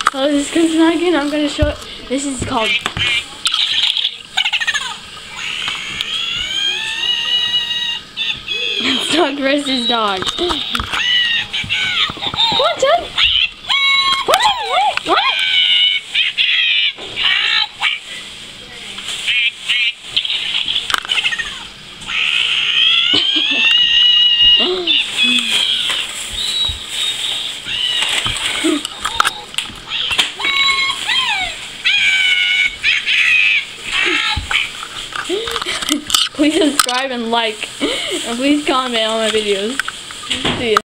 Oh, this is Crimson again. I'm gonna show it. This is called dog versus dog. Come on, Ted. What? What? Please subscribe and like, and please comment on my videos. See ya.